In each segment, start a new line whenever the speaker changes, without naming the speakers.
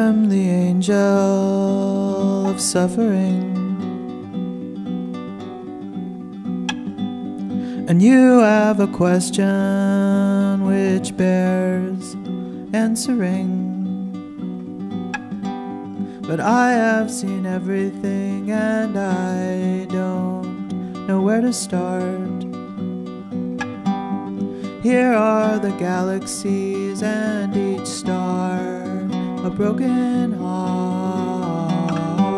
am the angel of suffering, and you have a question which bears answering. But I have seen everything and I don't know where to start. Here are the galaxies and each star a broken heart.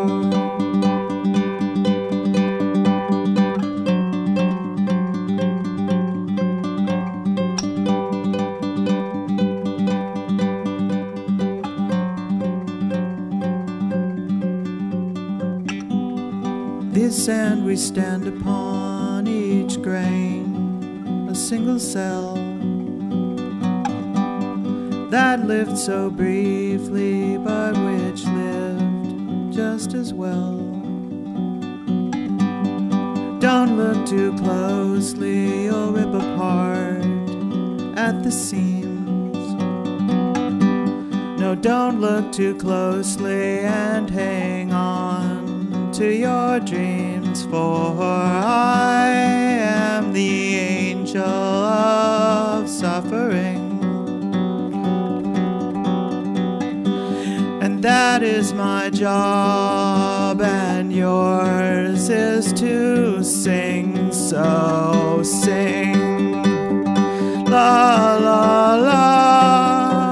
This sand we stand upon, each grain a single cell that lived so briefly, but which lived just as well. Don't look too closely, you'll rip apart at the seams. No, don't look too closely and hang on to your dreams, for I am the angel of suffering, and that is my job, and yours is to sing. So sing, la la la.